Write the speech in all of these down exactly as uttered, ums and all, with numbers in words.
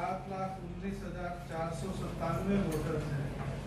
सात लाख उन्नीस हजार चार सौ सत्तानवे वोटर्स हैं।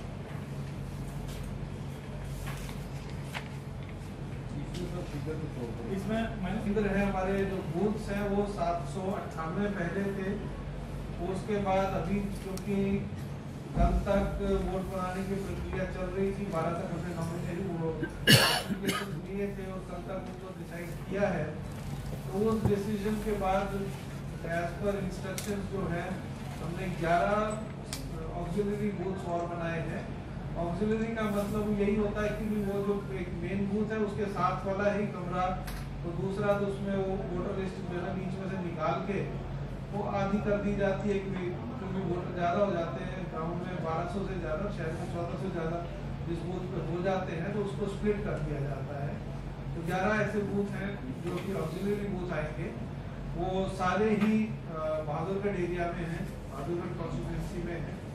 इसमें इधर है हमारे जो बूथ्स हैं वो सात सौ अट्ठानवे पहले थे, उसके बाद अभी क्योंकि कल तक वोट बनाने की प्रक्रिया चल रही थी, बारह तक हमने नॉमिनेशन वो एप्लीकेशन दिए थे और कल तक उनको डिसाइड किया है। तो उस डिसीजन के बाद एज पर इंस्ट्रक्शंस जो है हमने ग्यारह ऑक्सिलरी बूथ्स और बनाए हैं। ऑक्सिलरी का मतलब यही होता है कि वो जो एक मेन बूथ है उसके साथ वाला ही कमरा, तो दूसरा तो उसमें वो वोटर लिस्ट जो है बीच में से निकाल के वो आधी कर दी जाती है, क्योंकि वोटर ज़्यादा हो जाते हैं ग्राउंड में, बारह सौ से ज़्यादा, शहर में चौदह से ज़्यादा जिस बूथ पे हो जाते हैं तो उसको स्प्लिट कर दिया जाता है। तो ग्यारह ऐसे बूथ हैं जो कि ऑक्सिलरी बूथ आएंगे, वो सारे ही बहादुरगढ़ एरिया में हैं, बहादुरगढ़ कॉन्स्टिट्यूंसी में है।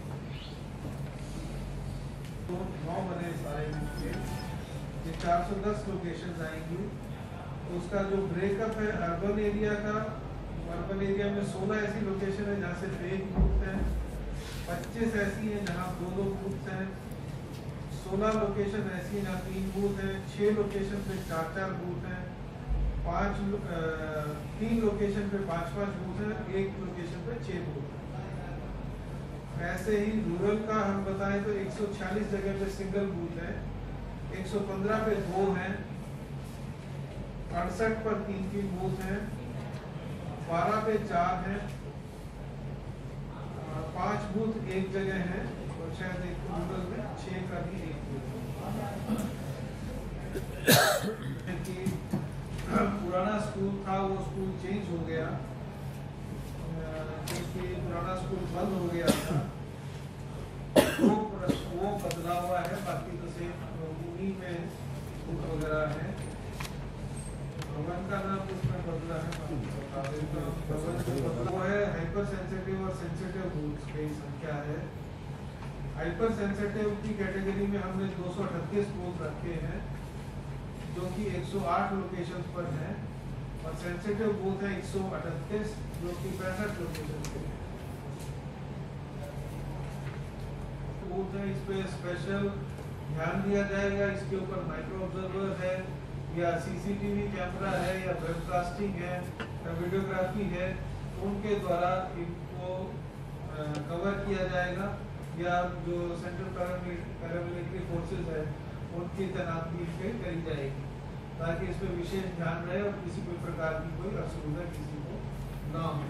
तो नौ बने सारे के, ये चार सौ दस लोकेशन आएंगी। तो उसका जो ब्रेकअप है अर्बन एरिया का, अर्बन एरिया में सोलह ऐसी लोकेशन है जहाँ सिर्फ एक बूथ है, पच्चीस ऐसी हैं जहाँ दो दो बूथ हैं, सोलह लोकेशन ऐसी हैं जहाँ तीन बूथ हैं, छः लोकेशन पे चार चार बूथ हैं, पाँच तीन लोकेशन पे पाँच पाँच बूथ हैं, एक लोकेशन पे छः बूथ हैं। ऐसे ही रूरल का हम बताएं तो एक सौ छियालीस जगह पे सिंगल बूथ है, एक सौ पंद्रह पे दो हैं, अड़सठ पर तीन तीन बूथ हैं, बारह पे चार हैं, पांच बूथ एक जगह है और शायद एक रूरल में छह का भी एक बूथ है। पुराना स्कूल था वो स्कूल चेंज हो गया, क्योंकि पुराना स्कूल बंद हो गया था, वो वो बदला हुआ है, बाकी तो सेम उन्हीं में बूथ वगैरह है। भवन का नाम उसमें बदला है, वो है हाइपर सेंसिटिव और सेंसिटिव बूथ की संख्या है। हाइपर सेंसिटिव की कैटेगरी में हमने दो सौ अड़तीस बूथ रखे हैं जो कि एक सौ आठ लोकेशन पर हैं, और सेंसिटिव बूथ है एक सौ अड़तीस जो कि पैंसठ लोकेशन पे है। बूथ है, इस पे स्पेशल ध्यान दिया जाएगा, इसके ऊपर माइक्रो ऑब्जर्वर है या सीसीटीवी कैमरा है या वेबकास्टिंग है या वीडियोग्राफी है, तो उनके द्वारा इनको कवर किया जाएगा, या जो सेंट्रल पैरामिलिट्री फोर्सेस है उनकी तैनाती पे करी जाएगी, ताकि इस पर विशेष ध्यान रहे और किसी भी प्रकार की कोई असुविधा किसी को ना हो।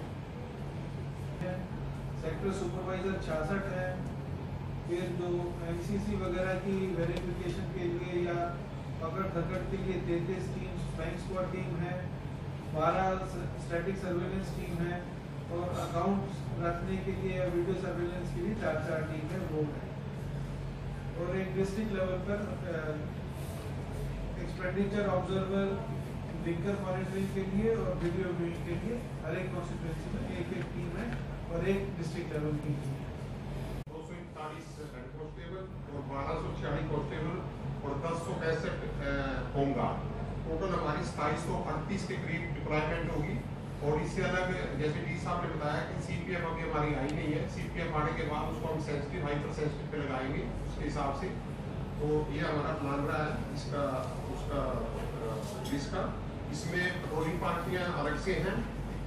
सेक्टर सुपरवाइजर छियासठ है, फिर जो एमसीसी वगैरह की वेरिफिकेशन के लिए या पकड़ धकड़ के लिए तैंतीस टीम फ्लाइंग स्क्वाड टीम है, बारह स्टैटिक सर्वेलेंस टीम है, और अकाउंट रखने के लिए या वीडियो सर्वेलेंस के लिए चार चार टीम है वो है। और एक डिस्ट्रिक्ट लेवल पर एक्सपेंडिचर ऑब्जर्वर लिंकर मॉनिटरिंग के लिए और वीडियो व्यूइंग के लिए हर एक कॉन्स्टिट्यूएंसी में एक एक टीम है और एक डिस्ट्रिक्ट लेवल की टीम है। दो सौ इकतालीस हेड कांस्टेबल और बारह सौ छियालीस कांस्टेबल और दस सौ पैंसठ होमगार्ड, टोटल हमारी सताईस सौ अड़तीस के करीब डिप्लॉयमेंट होगी। और इससे अलग जैसे डी साहब ने बताया कि सीपीएफ अभी हमारी आई नहीं है, सीपीएफ आने के बाद उसको हम सेंसिटिव हाइपर सेंसिटिव पे लगाएंगे उसके हिसाब से। तो ये हमारा प्लान रहा है इसका उसका इसका इसमें पेट्रोलिंग पार्टियां अलग से हैं,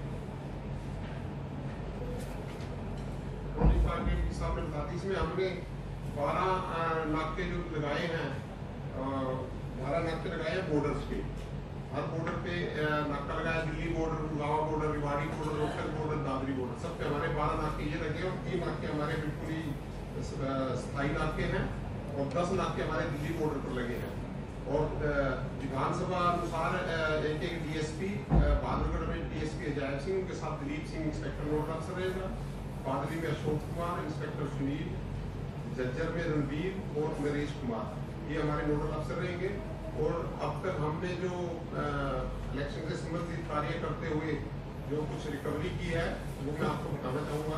पेट्रोलिंग पार्टी डी साहब ने बताती, इसमें हमने बारह नाके जो लगाए हैं, बारह नाके लगाए हैं बॉर्डर्स पे, हर बॉर्डर पे नाका लगाया, Delhi border, Gurgaon border, Rewari border, Rohtak border, Dadri border, सब पे हमारे बारह नाके ये लगे, और तीन नाके हमारे बिल्कुल ही स्थायी नाके हैं और दस नाके हमारे दिल्ली बॉर्डर पर लगे हैं। और विधानसभा अनुसार एक एक डीएसपी, बहादुरगढ़ में डीएसपी अजय सिंह, उनके साथ दिलीप सिंह इंस्पेक्टर नोडल अफसर रहेगा, बादली में अशोक कुमार, इंस्पेक्टर सुनील, जज्जर में रणबीर और नरेश कुमार, ये हमारे नोडल अफसर रहेंगे। और अब तक हमने जो इलेक्शन से संबंधित कार्य करते हुए जो कुछ रिकवरी की है वो मैं आपको बताना चाहूँगा।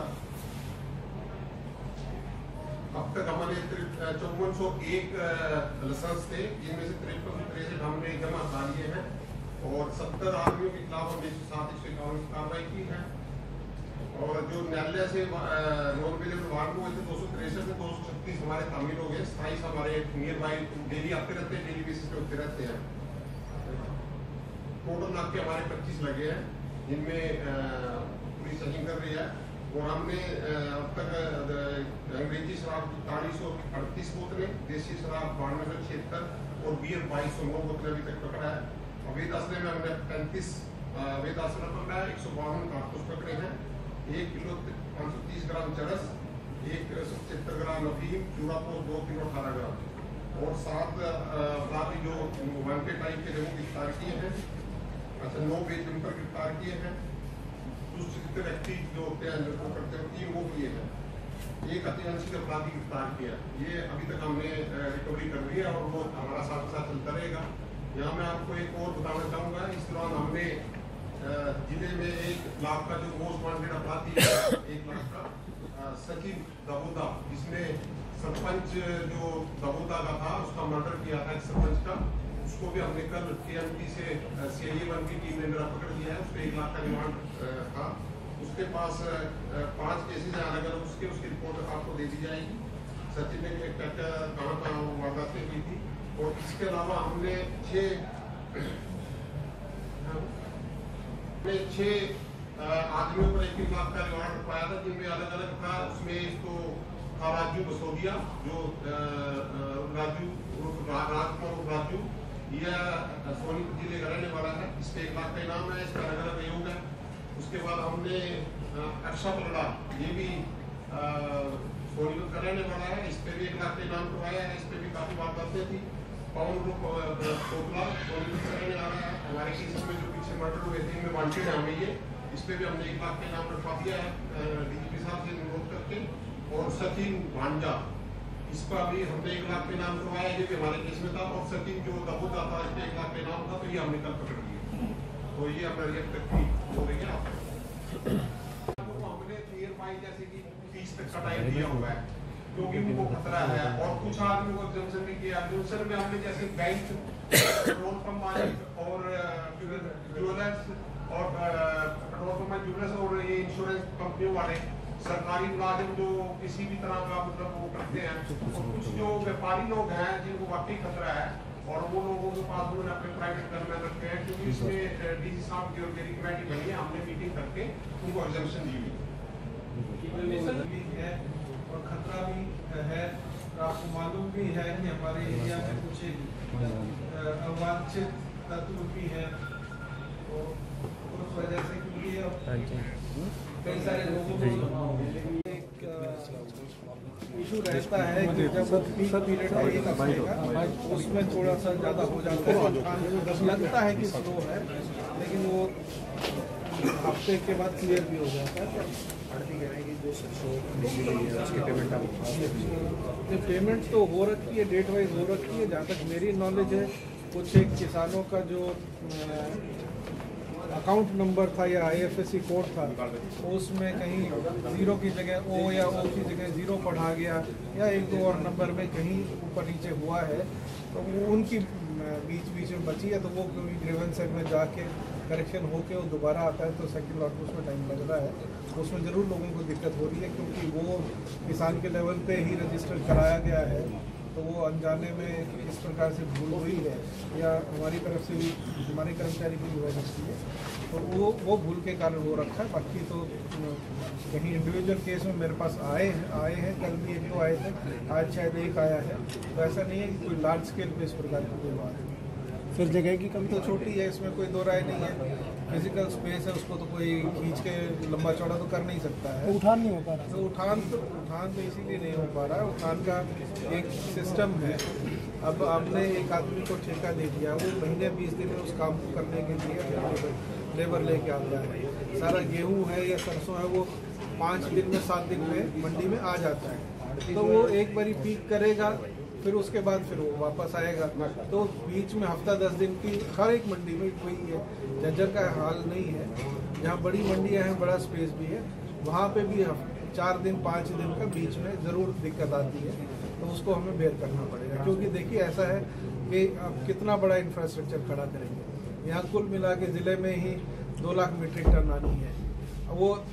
अब तक हमारे चौवन सौ एक लाइसेंस थे, जिनमें से तिरपन तिरसठ हमने जमा करा लिए हैं, और सत्तर आदमियों के खिलाफ हमने सात एक सौ इक्यावन की कार्रवाई की है। और जो न्यायालय से नॉन अवेलेबल वार्ड हुए थे दो सौ तिरसठ में दो सौ छत्तीस हमारे तामील हो गए, सताईस हमारे नियर बाई डेली आते रहते हैं, डेली बेसिस पे होते रहते हैं। टोटल नाके हमारे पच्चीस लगे हैं, जिनमें पुलिस चेकिंग कर रही है। और हमने अब तक अंग्रेजी शराब चालीस सौ अड़तीस बोतलें, देसी शराब बानवे सौ छिहत्तर और बियर बाईस सौ नौ बोतलें अभी तक पकड़ा है। अवैध असले में हमने पैंतीस अवैध असला पकड़ा है, एक सौ बावन कारतूस पकड़े हैं, एक किलो पाँच सौ तीस ग्राम चरस, एक सौ पचहत्तर ग्राम अफीम, चूड़ापोश दो किलो अठारह ग्राम और सात अपराधी जो वांटेड टाइप के लोगों गिरफ्तार किए हैं। अच्छा, नौ बेच पर गिरफ्तार किए हैं। दुष्कृत्य व्यक्ति जो होते हैं जो करते हैं तीन वो किए हैं। एक अतिवांछित अपराधी गिरफ्तार किया, ये अभी तक हमने रिकवरी कर ली है और वो हमारा साथ साथ चलता रहेगा। यहाँ मैं आपको एक और बताना चाहूँगा, इस दौरान हमने जिले में एक लाख का जो मोस्ट वांटेड अपराधी है, एक लाख का सचिन दबोदा, जिसने सरपंच जो दबोदा का था उसका मर्डर किया था एक सरपंच का, उसको भी हमने कल के एम पी से सी आई ए वन की टीम ने मेरा पकड़ लिया है। उसको एक लाख का रिमांड था। उसके पास पांच केसेज हैं अलग अलग, उसके उसकी रिपोर्ट आपको दे दी जाएगी। सचिन ने क्या क्या कहाँ कहाँ वारदातें की थी। और इसके अलावा हमने छः हमने छः आदमियों पर एक लाख का रिमांड पाया था, जिनमें अलग अलग था। उसमें इसको था राजू बसोदिया, जो राजू राजकुमार राजू, यह सोनीपत जिले का रहने वाला है। इस पे एक लाख का इनाम है, इसका अलग अलग योग है। उसके बाद हमने अक्षा पलड़ा, ये भी सोनीपत का रहने वाला है, इस पे भी एक लाख का इनाम करवाया है। इस पे भी काफी वारदातें थी। पवन ग्रुप कोटला सोनीपत का रहने वाला है। हमारे केस में जो पीछे मर्डर हुए थे इनमें वांटेड है हमें ये, इस पे भी हमने एक लाख का इनाम रखवा दिया है डी जी पी साहब से अनुरोध करके। और सचिन भांजा, इसका भी हमने एक लाख का इनाम करवाया, ये भी हमारे केस में था। और सचिन जो दबोदा था, इस पे एक लाख का इनाम था, तो ये हमने कल पकड़ लिया। तो ये हमारी अब तक की हो रही है। हमने नियर बाई जैसे कि तीस तक का टाइम दिया हुआ है, क्योंकि उनको खतरा है। और कुछ आदमी को जंक्शन में किया, जंक्शन में हमने जैसे बैंक, पेट्रोल पंप मालिक और ज्वेलर्स और पेट्रोल पंप ज्वेलर्स और ये इंश्योरेंस कंपनियों वाले, सरकारी मुलाजिम जो किसी भी तरह का मतलब वो करते हैं, और कुछ जो व्यापारी लोग हैं जिनको वाकई खतरा है, और वो लोगों के पास उन्होंने अपने प्राइवेट घर में रखे हैं। क्योंकि इसमें डी सी साहब की और मेरी कमेटी बनी है, हमने मीटिंग करके उनको एग्जामिशन दी भी है और खतरा भी है। आपको मालूम भी है कि हमारे एरिया में कुछ अवांछित तत्व भी है, और उस वजह से क्योंकि कई सारे लोगों को एक इशू रहता है कि जब पीक पीरियड है एक हफ्ते का, उसमें थोड़ा सा ज़्यादा हो जाता है। लगता है कि स्लो है, लेकिन वो हफ्ते के बाद क्लियर भी हो जाता है। पेमेंट तो हो रखी है, डेट वाइज हो रखी है। जहाँ तक मेरी नॉलेज है, कुछ एक किसानों का जो अकाउंट नंबर था या I F S C code था, उसमें कहीं ज़ीरो की जगह ओ या ओ की जगह ज़ीरो पढ़ा गया, या एक दो और नंबर में कहीं ऊपर नीचे हुआ है, तो वो उनकी बीच बीच में बची है। तो वो कोई ग्रीवेंस में जाके करेक्शन होके वो दोबारा आता है, तो सेकंड लॉट में उसमें टाइम लग रहा है। उसमें ज़रूर लोगों को दिक्कत हो रही है, क्योंकि वो किसान के लेवल पे ही रजिस्टर कराया गया है, तो वो अनजाने में इस प्रकार से भूल हुई है, या हमारी तरफ से भी हमारे कर्मचारी की भी हो सकती है, तो वो वो भूल के कारण हो रखा है। बाकी तो कहीं इंडिविजुअल केस में मेरे पास आए आए हैं, कल भी एक दो आए थे, आज शायद एक आया है। तो ऐसा नहीं है कि कोई लार्ज स्केल पे इस प्रकार की कोई बात है। फिर जगह की कमी तो छोटी है, इसमें कोई दो राय नहीं है। फिजिकल स्पेस है, उसको तो कोई खींच के लंबा चौड़ा तो कर नहीं सकता है। उठान नहीं हो पा रहा, तो उठान तो उठान तो इसीलिए नहीं हो पा रहा है। उठान का एक सिस्टम है। अब आपने एक आदमी को ठेका दे दिया, वो महीने बीस दिन में उस काम को करने के लिए लेबर लेके आता है। सारा गेहूँ है या सरसों है, वो पाँच दिन में सात दिन में मंडी में आ जाता है। तो वो एक बारी पीक करेगा, फिर उसके बाद फिर वो वापस आएगा। तो बीच में हफ्ता दस दिन की हर एक मंडी में कोई जर्जर का हाल नहीं है। जहाँ बड़ी मंडियाँ हैं, बड़ा स्पेस भी है, वहाँ पे भी चार दिन पाँच दिन का बीच में ज़रूर दिक्कत आती है। तो उसको हमें बेयर करना पड़ेगा, क्योंकि देखिए ऐसा है कि अब कितना बड़ा इंफ्रास्ट्रक्चर खड़ा करेंगे। यहाँ कुल मिला के ज़िले में ही दो लाख मीट्रिक टन आनी है। वो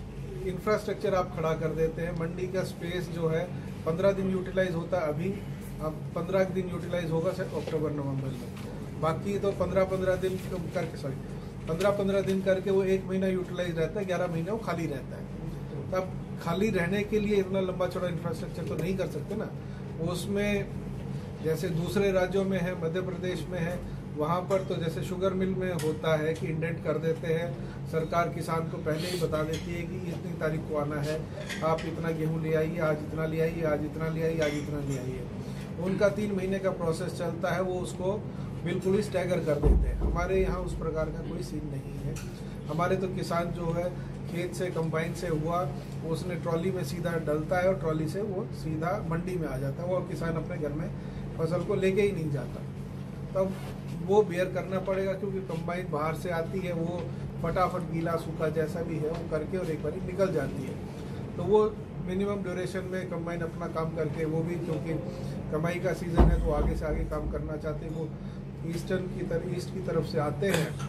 इंफ्रास्ट्रक्चर आप खड़ा कर देते हैं। मंडी का स्पेस जो है पंद्रह दिन यूटिलाइज होता है, अभी अब पंद्रह दिन यूटिलाइज होगा सर अक्टूबर नवंबर में। बाकी तो पंद्रह पंद्रह दिन करके सॉरी पंद्रह पंद्रह दिन करके वो एक महीना यूटिलाइज रहता है, ग्यारह महीना वो खाली रहता है। तब खाली रहने के लिए इतना लंबा चौड़ा इंफ्रास्ट्रक्चर तो नहीं कर सकते ना। उसमें जैसे दूसरे राज्यों में है, मध्य प्रदेश में है, वहाँ पर तो जैसे शुगर मिल में होता है कि इंडेंट कर देते हैं, सरकार किसान को पहले ही बता देती है कि इतनी तारीख को आना है, आप इतना गेहूं ले आइए, आज इतना ले आइए, आज इतना ले आइए, आज इतना ले आइए। उनका तीन महीने का प्रोसेस चलता है, वो उसको बिल्कुल ही स्टैगर कर देते हैं। हमारे यहाँ उस प्रकार का कोई सीन नहीं है। हमारे तो किसान जो है खेत से कंबाइन से हुआ, उसने ट्रॉली में सीधा डलता है और ट्रॉली से वो सीधा मंडी में आ जाता है। वो किसान अपने घर में फसल को लेके ही नहीं जाता, तब वो बेयर करना पड़ेगा, क्योंकि कंबाइन बाहर से आती है, वो फटाफट गीला सूखा जैसा भी है वो करके और एक बार निकल जाती है। तो वो मिनिमम ड्यूरेशन में कंबाइन अपना काम करके, वो भी क्योंकि कमाई का सीज़न है तो आगे से आगे काम करना चाहते हैं, वो ईस्टर्न की तरफ ईस्ट की तरफ से आते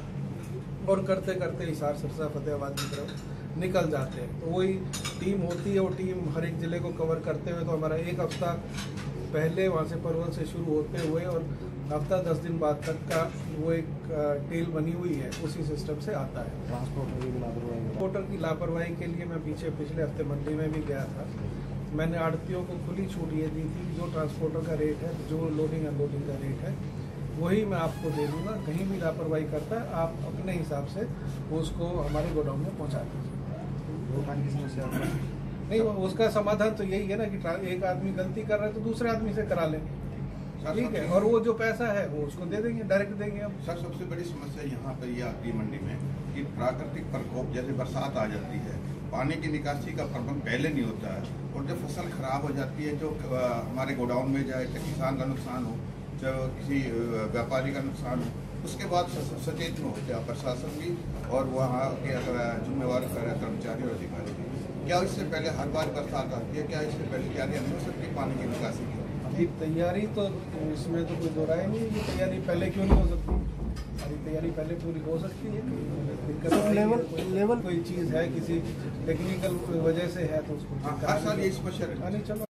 हैं और करते करते हिसार सरसा फतेहाबाद की तरफ निकल जाते हैं। तो वही टीम होती है, वो टीम हर एक ज़िले को कवर करते हुए, तो हमारा एक हफ्ता पहले वहाँ से परवल से शुरू होते हुए और हफ्ता दस दिन बाद तक का वो एक टेल बनी हुई है, उसी सिस्टम से आता है। ट्रांसपोर्टर की लापरवाही ट्रांसपोर्टर की लापरवाही के लिए मैं पीछे पिछले हफ्ते मंडी में भी गया था। मैंने आड़तियों को खुली छूट ये दी थी, जो ट्रांसपोर्टर का रेट है, जो लोडिंग अनलोडिंग का रेट है, वही मैं आपको दे दूँगा। कहीं भी लापरवाही करता है, आप अपने हिसाब से उसको हमारे गोडाउन में पहुँचा दीजिए। की समस्या नहीं, उसका समाधान तो यही है ना कि एक आदमी गलती कर रहा है तो दूसरे आदमी से करा लेंगे, ठीक है, और वो जो पैसा है वो उसको दे देंगे, डायरेक्ट देंगे हम। सर, सबसे बड़ी समस्या यहाँ पर ये आती है मंडी में कि प्राकृतिक प्रकोप, जैसे बरसात आ जाती है, पानी की निकासी का प्रबंध पहले नहीं होता है, और जब फसल खराब हो जाती है, जो हमारे गोडाउन में जाए, चाहे किसान का नुकसान हो, चाहे किसी व्यापारी का नुकसान हो, उसके बाद सचेत में होते हैं प्रशासन भी और वहाँ के जिम्मेवार कर्मचारी और अधिकारी भी। क्या इससे पहले हर बार बरसात आती है, क्या इससे पहले तैयारी नहीं हो सकती पानी की निकासी की? अभी तैयारी तो इसमें तो कोई दो राय नहीं है, ये तैयारी पहले क्यों नहीं हो सकती? सारी तैयारी पहले पूरी हो सकती है। दिक्कत तो लेवल लेवल कोई चीज़ है, किसी टेक्निकल वजह से है तो उसको हर साल ये समस्या रहती है। चलो।